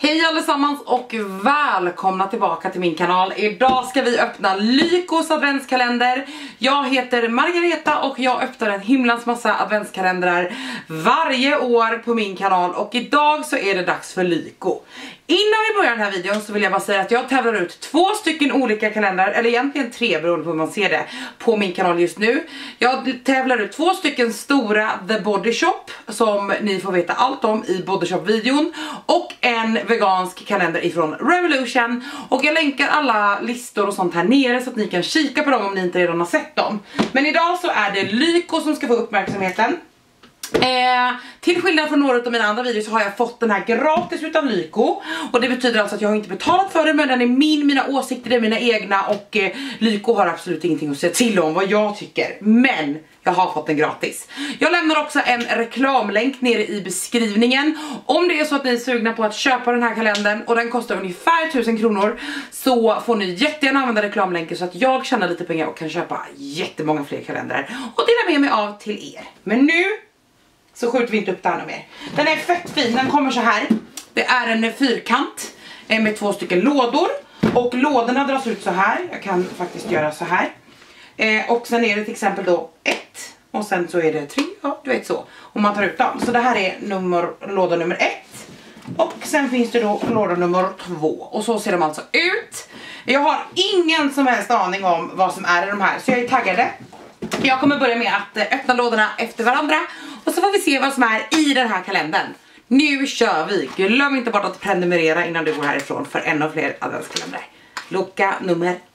Hej allesammans och välkomna tillbaka till min kanal. Idag ska vi öppna Lykos adventskalender. Jag heter Margareta och jag öppnar en himlans massa adventskalendrar varje år på min kanal. Och idag så är det dags för Lyko. Innan vi börjar den här videon så vill jag bara säga att jag tävlar ut 2 stycken olika kalendrar, eller egentligen 3 beroende på hur man ser det, på min kanal just nu. Jag tävlar ut 2 stycken stora The Body Shop som ni får veta allt om i Body Shop-videon, och en vegansk kalender ifrån Revolution. Och jag länkar alla listor och sånt här nere så att ni kan kika på dem om ni inte redan har sett dem. Men idag så är det Lyko som ska få uppmärksamheten. Till skillnad från några av mina andra videos så har jag fått den här gratis utav Lyko. Och det betyder alltså att jag har inte betalat för det, men den är mina åsikter är mina egna. Och Lyko har absolut ingenting att säga till om vad jag tycker, men jag har fått den gratis. Jag lämnar också en reklamlänk nere i beskrivningen. Om det är så att ni är sugna på att köpa den här kalendern och den kostar ungefär 1000 kronor, så får ni jättegärna använda reklamlänken så att jag tjänar lite pengar och kan köpa jättemånga fler kalendrar och dela med mig av till er. Men nu så skjuter vi inte upp det här mer. Den är fett fin, den kommer så här. Det är en fyrkant med 2 stycken lådor. Och lådorna dras ut så här. Jag kan faktiskt göra så här. Och sen är det till exempel då 1. Och sen så är det 3, ja du vet så. Och man tar ut dem. Så det här är låda nummer 1. Och sen finns det då låda nummer 2. Och så ser de alltså ut. Jag har ingen som helst aning om vad som är i de här, så jag är taggade. Jag kommer börja med att öppna lådorna efter varandra. Och så får vi se vad som är i den här kalendern. Nu kör vi! Glöm inte bort att prenumerera innan du går härifrån för ännu fler adventskalendrar. Lucka nummer 1.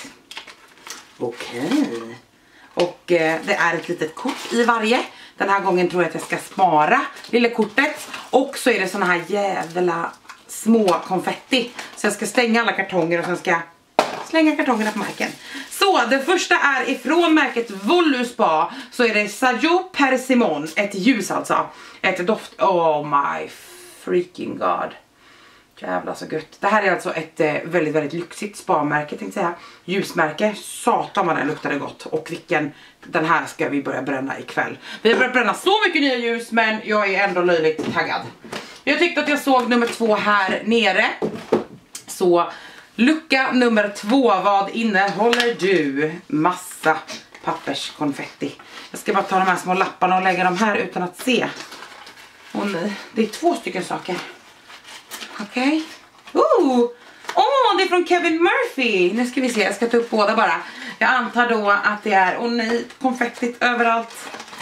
Okej. Och det är ett litet kort i varje. Den här gången tror jag att jag ska spara lilla kortet. Och så är det såna här jävla små konfetti. Så jag ska stänga alla kartonger och sen ska jag slänga kartongerna på marken. Så det första är ifrån märket Voluspa. Så är det Sajo Persimmon. Ett ljus alltså. Ett doft. Oh my freaking god. Jävla så gött. Det här är alltså ett väldigt, väldigt lyxigt spa-märke, tänkte jag säga. Ljusmärke. Satan vad den luktade gott. Och vilken, den här ska vi börja bränna ikväll. Vi har börjat bränna så mycket nya ljus, men jag är ändå löjligt taggad. Jag tyckte att jag såg nummer 2 här nere. Så lucka nummer 2, vad innehåller du? Massa papperskonfetti. Jag ska bara ta de här små lapparna och lägga dem här utan att se. Åh nej, det är 2 stycken saker. Okej. Det är från Kevin Murphy. Nu ska vi se, jag ska ta upp båda bara. Jag antar då att det är, åh nej, konfettigt överallt.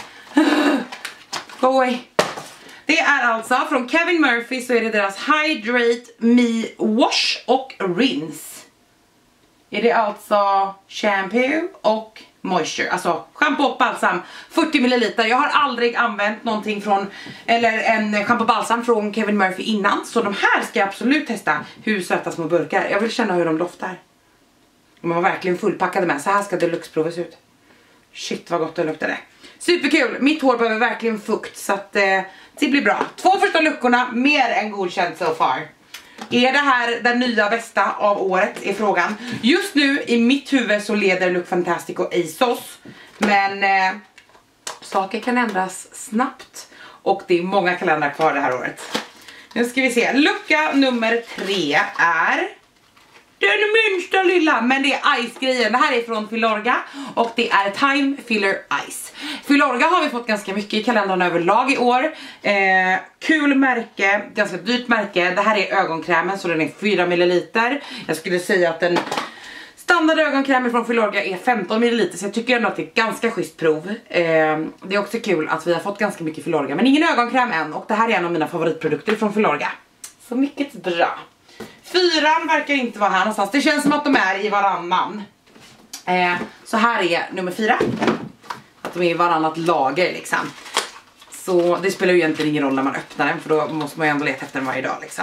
Go away. Det är alltså från Kevin Murphy, så är det deras Hydrate Me Wash och Rinse. Är det alltså shampoo och moisture, alltså shampoo och balsam, 40 ml. Jag har aldrig använt någonting från, eller en shampoo och balsam från Kevin Murphy innan, så de här ska jag absolut testa. Hur söta små burkar, jag vill känna hur de doftar. De var verkligen fullpackade med, så här ska deluxe-provet se ut. Shit vad gott det luktade. Superkul, mitt hår behöver verkligen fukt, så att det blir bra. 2 första luckorna, mer än godkänt so far. Är det här den nya bästa av året är frågan. Just nu i mitt huvud så leder Look Fantastic och ASOS. Men saker kan ändras snabbt. Och det är många kalendrar kvar det här året. Nu ska vi se. Lucka nummer 3 är den minsta lilla, men det är Ice-grejen. Det här är från Filorga och det är Time Filler Ice. Filorga har vi fått ganska mycket i kalendern överlag i år. Kul märke, ganska dyrt märke. Det här är ögonkrämen, så den är 4 ml. Jag skulle säga att den standard ögonkrämen från Filorga är 15 ml, så jag tycker ändå att det är ganska schysst prov. Det är också kul att vi har fått ganska mycket Filorga, men ingen ögonkräm än. Och det här är en av mina favoritprodukter från Filorga. Så mycket bra. 4 verkar inte vara här någonstans. Det känns som att de är i varannan. Så här är nummer 4. Att de är i varannat lager liksom. Så det spelar ju egentligen ingen roll när man öppnar den, för då måste man ju ändå leta efter den varje dag liksom.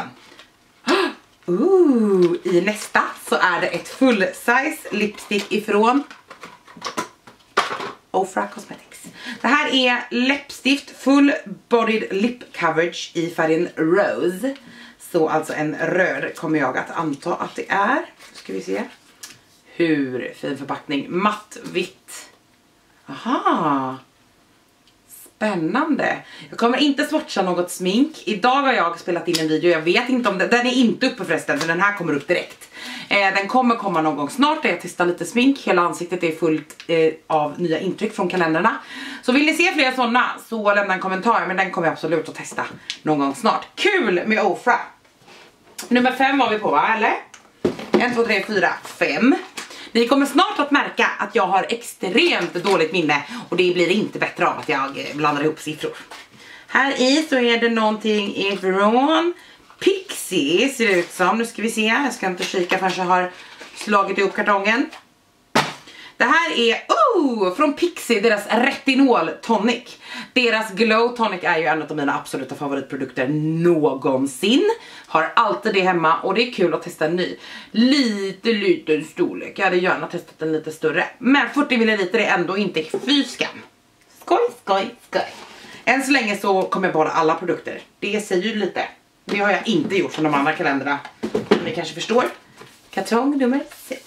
I nästa så är det ett full size lipstick ifrån Ofra Cosmetics. Det här är läppstift full bodied lip coverage i färgen Rose. Så alltså en röd kommer jag att anta att det är. Ska vi se. Hur fin förpackning. Matt vitt. Aha. spännande. Jag kommer inte swatcha något smink. Idag har jag spelat in en video, jag vet inte om den är inte uppe förresten, så den här kommer upp direkt. Den kommer komma någon gång snart där jag testar lite smink. Hela ansiktet är fullt av nya intryck från kalendrarna. Så vill ni se fler sådana så lämna en kommentar, men den kommer jag absolut att testa någon gång snart. Kul med Ofra. Nummer 5 var vi på, va? Eller? 1, 2, 3, 4, 5. Ni kommer snart att märka att jag har extremt dåligt minne. Och det blir inte bättre av att jag blandar ihop siffror. Här i så är det någonting ifrån Pixie, ser det ut som. Nu ska vi se, jag ska inte kika förrän jag har slagit ihop kartongen. Det här är från Pixie, deras retinol tonic. Deras glow tonic är ju en av mina absoluta favoritprodukter någonsin. Har alltid det hemma och det är kul att testa en ny. Liten storlek, jag hade gärna testat en lite större. Men 40 ml är ändå inte fy skam. Skoj. Än så länge så kommer jag behålla alla produkter. Det säger ju lite. Det har jag inte gjort som de andra kalendrarna. Som ni kanske förstår. Kartong nummer 6.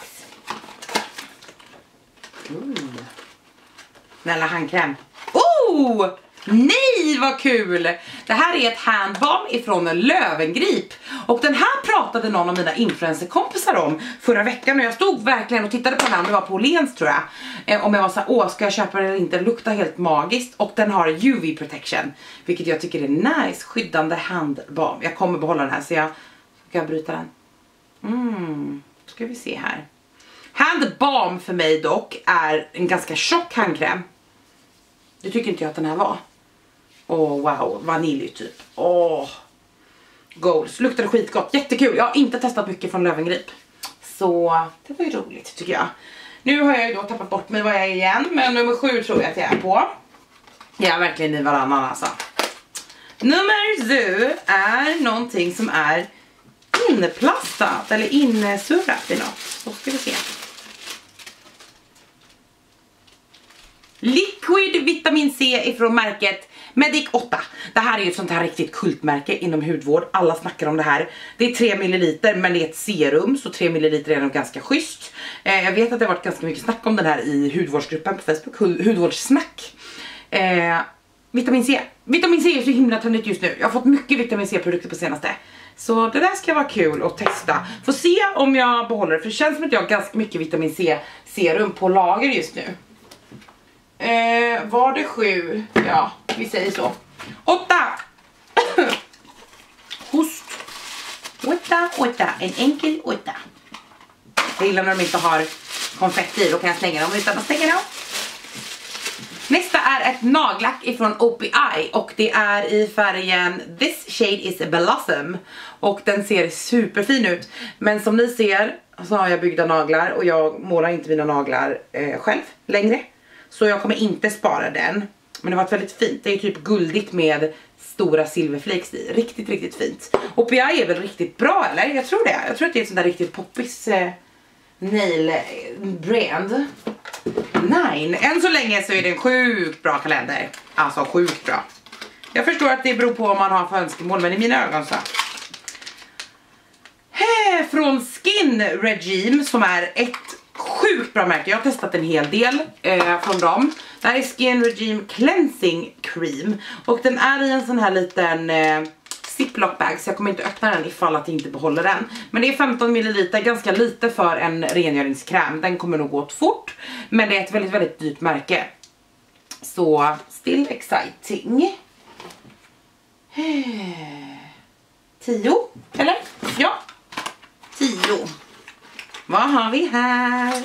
Snälla handkräm. Nej, vad kul! Det här är ett handbalm ifrån Löwengrip. Och den här pratade någon av mina influencerkompisar om förra veckan. Och jag stod verkligen och tittade på den här. Det var på Åhléns tror jag. Om jag var så här, ska jag köpa den eller inte? Den luktar helt magiskt. Och den har UV protection. Vilket jag tycker är nice. Skyddande handbalm. Jag kommer behålla den här så jag ska bryta den. Ska vi se här. Handbalm för mig dock är en ganska tjock handkräm. Det tycker inte jag att den här var. Wow, vanilj typ. Goals, luktar skitgott, jättekul. Jag har inte testat mycket från Löwengrip. Så det var ju roligt tycker jag. Nu har jag ju då tappat bort mig vad jag är igen. Men nummer 7 tror jag att jag är på. Jag är verkligen i varannan alltså. Nummer 7 är någonting som är inplastat eller insurrat i något. Så ska vi se. Liquid vitamin C ifrån märket Medic 8. Det här är ju ett sånt här riktigt kultmärke inom hudvård. Alla snackar om det här. Det är 3 ml men det är ett serum. Så 3 ml är nog ganska schysst. Jag vet att det har varit ganska mycket snack om den här i hudvårdsgruppen på Facebook. Hudvårdssnack. Vitamin C. Vitamin C är så himla trendigt just nu. Jag har fått mycket vitamin C-produkter på senaste. Så det där ska vara kul att testa. Får se om jag behåller det. För det känns som att jag har ganska mycket vitamin C-serum på lager just nu. Var det 7? Ja, vi säger så. 8. Host. 8. En enkel 8. Jag gillar när de inte har konfetti. Då kan jag slänga dem utan att stänga dem. Nästa är ett nagellack ifrån OPI. Och det är i färgen This Shade is Blossom. Och den ser superfin ut. Men som ni ser så har jag byggda naglar. Och jag målar inte mina naglar själv längre. Så jag kommer inte spara den. Men det var väldigt fint. Det är typ guldigt med stora silverflakes i. Riktigt fint. OPI är väl riktigt bra eller? Jag tror det. Jag tror att det är ett sånt där riktigt poppis nail brand. Nej. Än så länge så är det en sjukt bra kalender. Alltså sjukt bra. Jag förstår att det beror på vad man har för önskemål. Men i mina ögon så. Från Skin Regime som är ett sjukt bra märke. Jag har testat en hel del från dem. Det här är Skin Regime Cleansing Cream. Och den är i en sån här liten ziplock bag. Så jag kommer inte öppna den ifall att jag inte behåller den. Men det är 15 ml, ganska lite för en rengöringskräm. Den kommer nog gå åt fort. Men det är ett väldigt dyrt märke. Så still exciting. 10, eller? Ja, 10. Vad har vi här?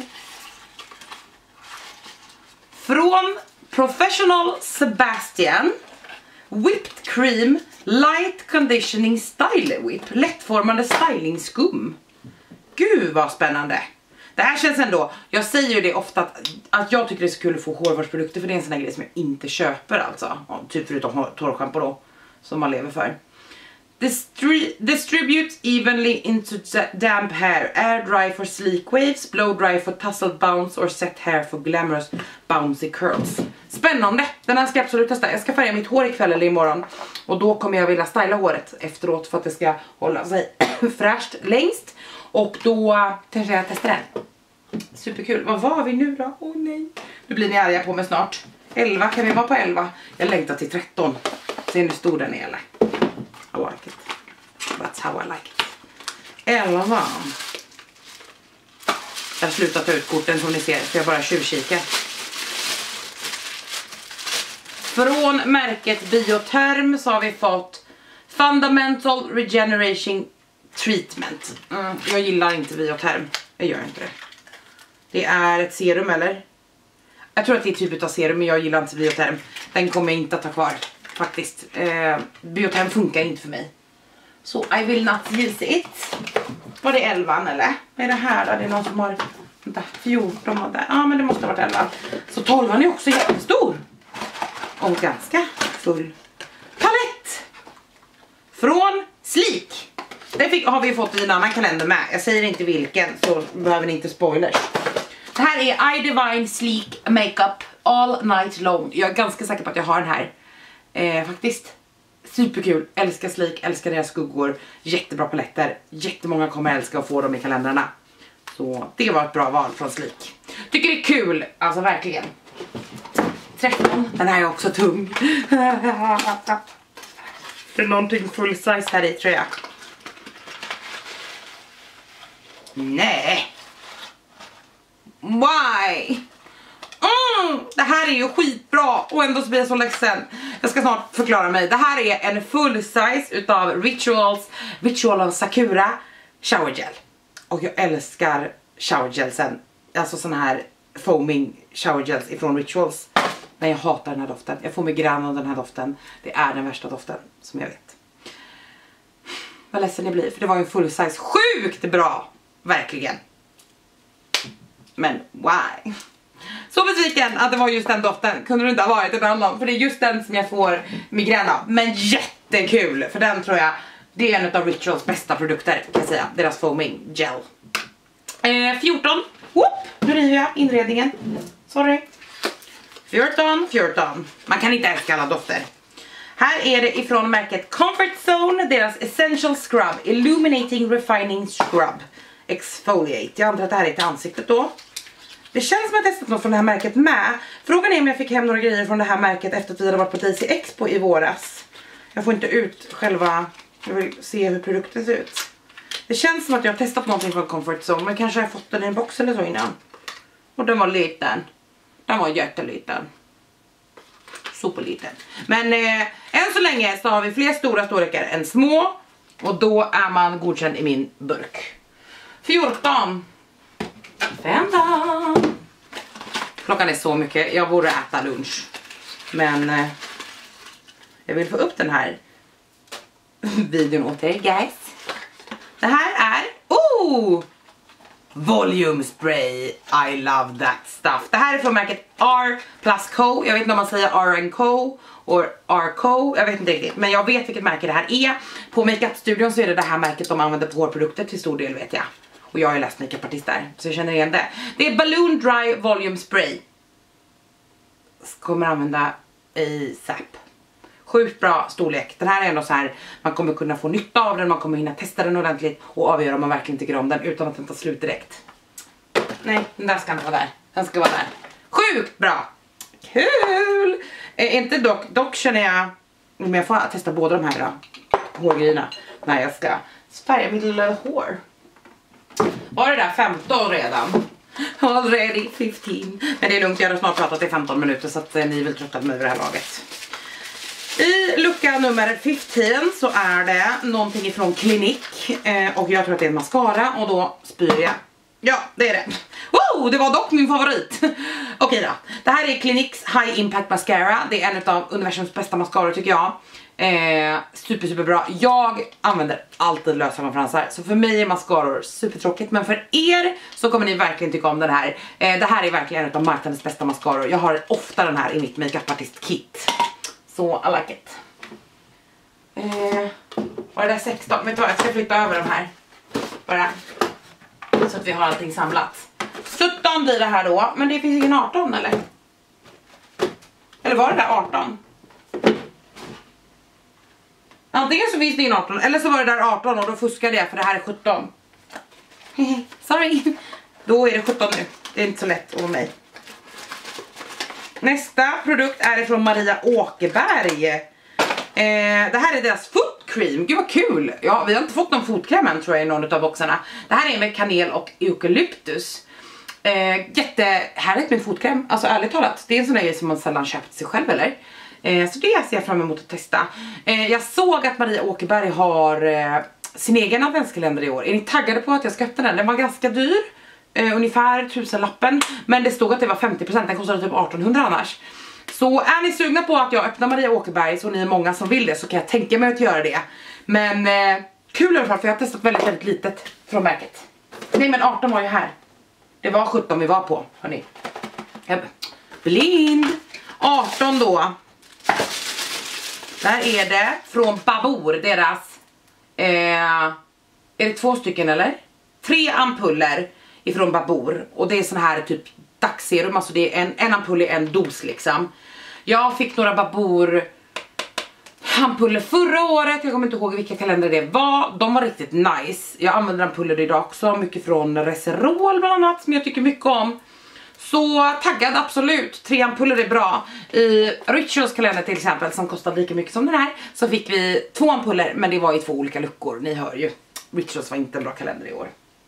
Från Professional Sebastian. Whipped Cream Light Conditioning Style Whip. Lättformande stylingskum. Gud vad spännande. Det här känns ändå, jag säger ju det ofta att jag tycker det är så kul att få hårvårdsprodukter. För det är en sån här grej som jag inte köper alltså. Typ förutom torrschampo då. Som man lever för. Distribute evenly into damp hair. Air dry for sleek waves. Blow dry for tussled bounce. Or set hair for glamorous bouncy curls. Spännande. Den här ska jag absolut testa. Jag ska färga mitt hår ikväll eller imorgon. Och då kommer jag vilja styla håret efteråt. För att det ska hålla sig fräscht längst. Och då kanske jag testar den. Superkul. Vad var vi nu då? Åh nej. Nu blir ni arga på mig snart. 11, kan vi vara på 11? Jag längtar till 13. Ser ni hur stor den är eller? I like it. That's how I like it. 11. Jag har slutat ta ut korten som ni ser, för jag bara tjuvkikar. Från märket Biotherm så har vi fått Fundamental Regeneration Treatment. Jag gillar inte Biotherm. Jag gör inte det. Det är ett serum eller? Jag tror att det är typ av serum, men jag gillar inte Biotherm. Den kommer jag inte att ta kvar faktiskt. Biotherm funkar inte för mig. Så I will not use it. Var det 11 eller? Vad är det här då? Det är någon som har... Vänta, 14 var där. Ja, men det måste ha varit 11. Så 12 är också jättestor. Och ganska full palett. Från Sleek. Det har vi fått i en annan kalender med. Jag säger inte vilken, så behöver ni inte spoilers. Det här är iDivine Sleek Makeup All Night Long. Jag är ganska säker på att jag har den här. Faktiskt. Superkul. Älskar Sleek, älskar deras skuggor. Jättebra paletter. Jättemånga kommer älska att få dem i kalendrarna. Så det var ett bra val från Sleek. Tycker det är kul, alltså verkligen. 13, den här är också tung. Det är någonting full size här i tror jag. Nej. Why? Det här är ju skitbra och ändå så blir jag så ledsen. Jag ska snart förklara mig. Det här är en full size utav Ritual of Sakura shower gel. Och jag älskar shower gelsen. Alltså sån här foaming shower gels ifrån Rituals. Men jag hatar den här doften. Jag får mig grann av den här doften. Det är den värsta doften som jag vet. Vad ledsen jag blir, för det var ju en full size. Sjukt bra! Verkligen. Men why? Så besviken att det var just den doften. Kunde det inte ha varit en annan? För det är just den som jag får migrän av. Men jättekul! För den tror jag, det är en av Rituals bästa produkter kan jag säga. Deras foaming gel. 14. Whoop! Nu river jag inredningen. Sorry. 14. Man kan inte älska alla dofter. Här är det ifrån märket Comfort Zone. Deras Essential Scrub. Illuminating Refining Scrub. Exfoliate. Jag antar att det här är till ansiktet då. Det känns som att jag testat något från det här märket med. Frågan är om jag fick hem några grejer från det här märket efter att vi hade varit på DC Expo i våras. Jag får inte ut själva... Jag vill se hur produkten ser ut. Det känns som att jag har testat någonting från Comfort Zone. Men kanske har jag fått den i en box eller så innan. Och den var liten. Den var jätteliten. Superliten. Men än så länge så har vi fler stora storlekar än små. Och då är man godkänd i min burk. 14. 15. Klockan är så mycket. Jag borde äta lunch. Men jag vill få upp den här videon åt er guys. Det här är Volume Spray. I love that stuff. Det här är från märket R+Co. Jag vet inte om man säger R&Co och R-Co. Jag vet inte riktigt. Men jag vet vilket märke det här är. På Makeup-studion så är det här märket de använder på hårprodukter till stor del vet jag. Och jag är läst makeupartist där. Så jag känner igen det. Det är Balloon Dry Volume Spray. Kommer använda i SAP. Sjukt bra storlek. Den här är ändå så här. Man kommer kunna få nytta av den. Man kommer hinna testa den ordentligt. Och avgöra om man verkligen tycker om den. Utan att den tar slut direkt. Nej, den där ska inte vara där. Den ska vara där. Sjukt bra. Kul. Inte dock känner jag. Om jag får testa båda de här då. Hårgrejerna. När jag ska färga mitt lilla hår. Var det där 15 redan? Already 15. Men det är lugnt, jag har snart pratat i 15 minuter. Så att ni vill trötta mig över det här laget. I lucka nummer 15 så är det någonting ifrån Clinique. Och jag tror att det är en mascara. Och då spyr jag. Ja, det är det. Wow, det var dock min favorit. Okej då. Det här är Cliniques High Impact Mascara. Det är en av universums bästa mascaror tycker jag. Super bra. Jag använder alltid lösa fransar. Så för mig är mascaror supertråkigt. Men för er så kommer ni verkligen tycka om den här. Det här är verkligen en av marknadens bästa mascaror. Jag har ofta den här i mitt makeupartist-kit. Så I like it. Var det där 16? Vet du vad, jag ska flytta över de här. Bara. Så att vi har allting samlat. 17 blir det här då. Men det finns ingen 18 eller? Eller var det där 18? Antingen så finns det ingen 18. Eller så var det där 18 och då fuskade jag för det här är 17. Sorry. Då är det 17 nu. Det är inte så lätt att vara mig. Nästa produkt är från Maria Åkerberg. Det här är deras foot cream. Gud vad kul. Ja, vi har inte fått någon fotkräm än tror jag i någon av boxarna. Det här är med kanel och eukalyptus. Jättehärligt med fotkräm. Alltså ärligt talat, det är en sån där grej som man sällan köpt sig själv eller. Så det ser jag fram emot att testa. Jag såg att Maria Åkerberg har sin egen adventskalender i år. Är ni taggade på att jag ska öppna den? Den var ganska dyr. Ungefär 1000-lappen. Men det stod att det var 50%. Den kostade typ 1800 annars. Så är ni sugna på att jag öppnar Maria Åkerberg, så ni är många som vill det, så kan jag tänka mig att göra det. Men kul i alla fall, för jag har testat väldigt litet från märket. Nej men 18 var ju här. Det var 17 vi var på, hörni. Blind. 18 då. Där är det från Babor, deras är det 2 stycken eller? 3 ampuller ifrån Babor. Och det är sån här typ dagsserum, alltså det är en ampull i en dos liksom. Jag fick några Babor ampuller förra året, jag kommer inte ihåg vilka kalender det var. De var riktigt nice. Jag använder ampuller idag också, mycket från Reserol bland annat, som jag tycker mycket om. Så taggad absolut, 3 ampuller är bra. I Rituals kalender till exempel, som kostade lika mycket som den här, så fick vi 2 ampuller, men det var i 2 olika luckor. Ni hör ju, Rituals var inte en bra kalender i år.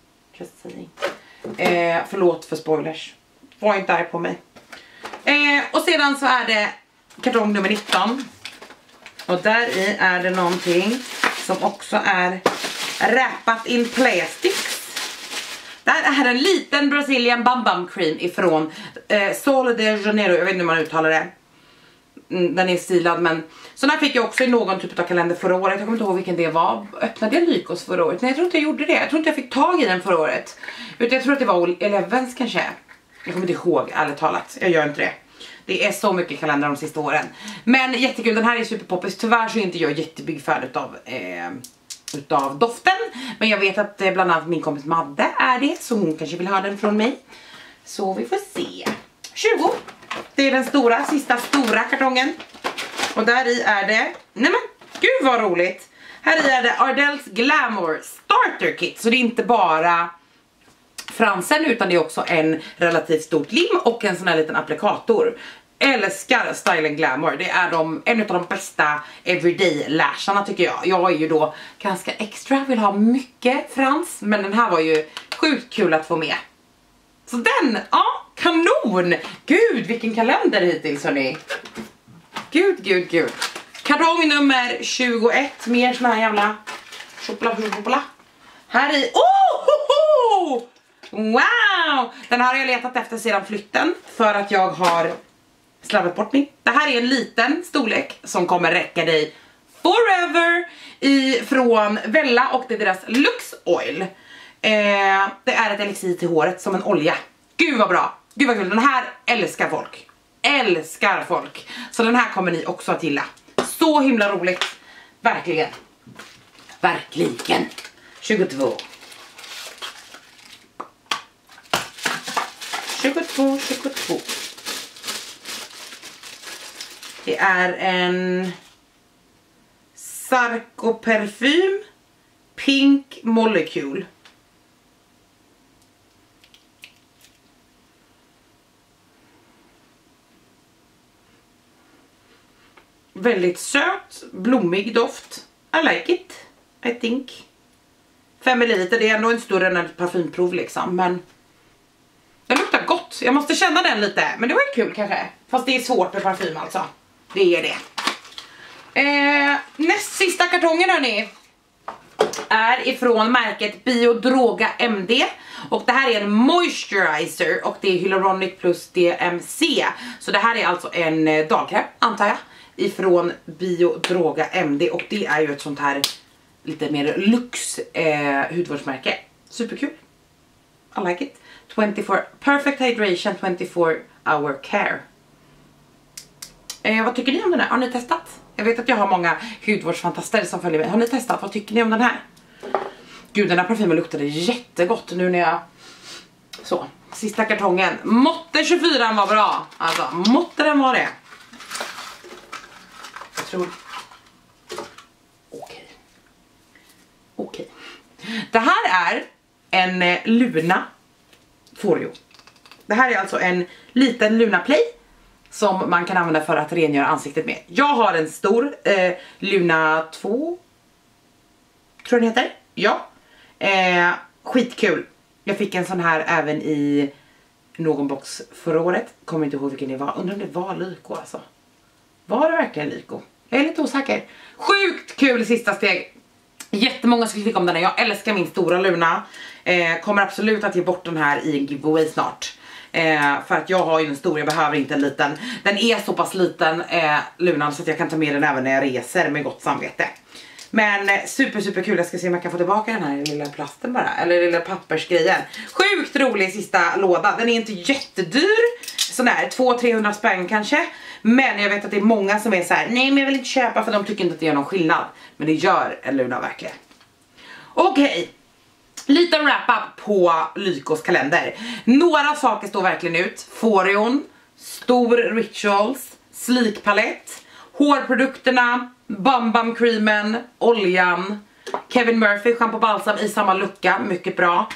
Förlåt för spoilers. Var inte arg på mig. Och sedan så är det kartong nummer 19. Och där i är det någonting som också är wrappat in plastics. Där är en liten Brazilian Bum Bum Cream ifrån Sol de Janeiro. Jag vet inte hur man uttalar det. Den är stilad, men så här fick jag också i någon typ av kalender förra året. Jag kommer inte ihåg vilken det var. Öppnade jag Lykos förra året? Nej, jag tror inte jag gjorde det. Jag tror inte jag fick tag i den förra året. Utan jag tror att det var Elevens kanske. Jag kommer inte ihåg, ärligt talat. Jag gör inte det. Det är så mycket kalender de sista åren. Men jättekul, den här är superpoppis. Tyvärr så är inte jag jättebig fan utav doften. Men jag vet att bland annat min kompis Madde är det. Så hon kanske vill ha den från mig. Så vi får se. 20. Det är den stora, sista stora kartongen. Och där i är det... Nej men, gud vad roligt. Här i är det Ardells Glamour Starter Kit. Så det är inte bara fransen, utan det är också en relativt stort lim och en sån här liten applikator. Älskar Style & Glamour. Det är en av de bästa everyday lasharna tycker jag. Jag är ju då ganska extra, vill ha mycket frans. Men den här var ju sjukt kul att få med. Så den, ja, kanon! Gud, vilken kalender hittills hörni. Gud. Kartong nummer 21. Mer såna här jävla choklad. Här i, wow! Den här har jag letat efter sedan flytten, för att jag har slarvat bort min. Det här är en liten storlek som kommer räcka dig forever ifrån Vella, och det är deras Lux Oil. Det är ett elixir till håret som en olja. Gud vad bra, gud vad kul. Den här älskar folk. Så den här kommer ni också att gilla. Så himla roligt. Verkligen. 22. Det är en Sarko parfym Pink Molecule. Väldigt söt, blommig doft. I like it, I think. 5 ml, det är ändå en större än ett parfymprov liksom, men den luktar gott. Jag måste känna den lite, men det var ju kul kanske. Fast det är svårt med parfym alltså. Det är det. Näst sista kartongen hörni är ifrån märket Biodroga MD. Och det här är en moisturizer och det är Hyaluronic plus DMC. Så det här är alltså en dagkräm antar jag, ifrån Biodroga MD. Och det är ju ett sånt här lite mer lux hudvårdsmärke. Superkul. I like it. 24 perfect hydration, 24 hour care. Vad tycker ni om den här? Har ni testat? Jag vet att jag har många hudvårdsfantaster som följer mig. Har ni testat? Vad tycker ni om den här? Gud, den här parfymen luktade jättegott nu när jag... Så, sista kartongen. Måtte 24 var bra. Alltså, måtte den var det. Jag tror... Okej. Det här är en Luna Foreo. Det här är alltså en liten Luna Play som man kan använda för att rengöra ansiktet med. Jag har en stor Luna 2, tror den heter. Ja, skitkul. Jag fick en sån här även i någon box förra året. Kommer inte ihåg vilken det var. Undrar om det var Lyko alltså. Var det verkligen Lyko? Jag är lite osäker. Sjukt kul sista steg. Jättemånga skulle tycka om den här. Jag älskar min stora Luna. Kommer absolut att ge bort den här i en giveaway snart. För att jag har ju en stor, jag behöver inte en liten. Den är så pass liten, Lunan, så att jag kan ta med den även när jag reser med gott samvete. Men super kul. Jag ska se om jag kan få tillbaka den här lilla plasten bara. Eller lilla pappersgrejen. Sjukt rolig sista låda. Den är inte jättedyr. Sån här 200-300 spänn kanske. Men jag vet att det är många som är så här: nej men jag vill inte köpa, för de tycker inte att det gör någon skillnad. Men det gör en Luna verkligen. Okej. Liten wrap-up på Lykos kalender. Några saker står verkligen ut. Forion, stor Rituals, slikpalett, hårprodukterna, Bam creamen, oljan, Kevin Murphy shampoo balsam i samma lucka, mycket bra.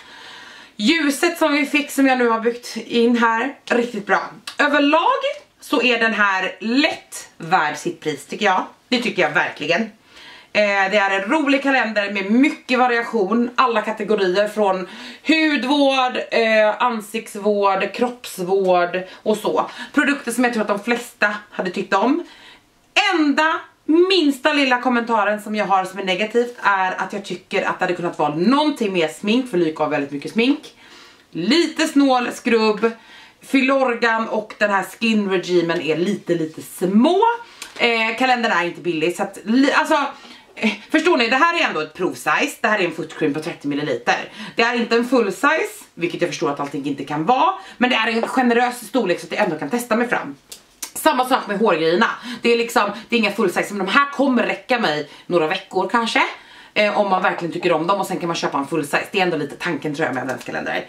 Ljuset som vi fick, som jag nu har byggt in här, riktigt bra. Överlag så är den här lätt värd sitt pris, tycker jag. Det tycker jag verkligen. Det är en rolig kalender med mycket variation. Alla kategorier från hudvård, ansiktsvård, kroppsvård och så. Produkter som jag tror att de flesta hade tyckt om. Enda minsta lilla kommentaren som jag har som är negativt är att jag tycker att det hade kunnat vara någonting mer smink, för Lyko har väldigt mycket smink. Lite snål skrubb. Filorgan och den här skin regimen är lite små. Kalendern är inte billig, så att, alltså, förstår ni, det här är ändå ett provsize. Det här är en footcream på 30 ml. Det är inte en full size, vilket jag förstår att allting inte kan vara. Men det är en generös storlek så att jag ändå kan testa mig fram. Samma sak med hårgrejerna. Det är liksom, det är inga full size, men de här kommer räcka mig några veckor kanske. Om man verkligen tycker om dem, och sen kan man köpa en full size. Det är ändå lite tanken, tror jag, med adventskalendrar.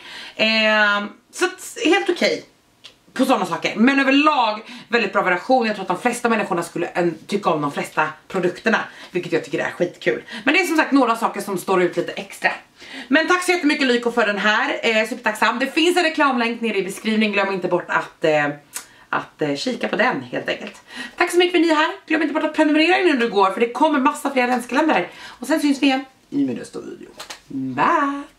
Så att, helt okej på sådana saker. Men överlag väldigt bra variation. Jag tror att de flesta människorna skulle tycka om de flesta produkterna, vilket jag tycker är skitkul. Men det är som sagt några saker som står ut lite extra. Men tack så jättemycket Lyko för den här. Supertacksam. Det finns en reklamlänk nere i beskrivningen. Glöm inte bort att kika på den, helt enkelt. Tack så mycket för att ni är här. Glöm inte bort att prenumerera innan du går, för det kommer massa fler adventskalendrar. Och sen syns vi igen i min nästa video. Bye!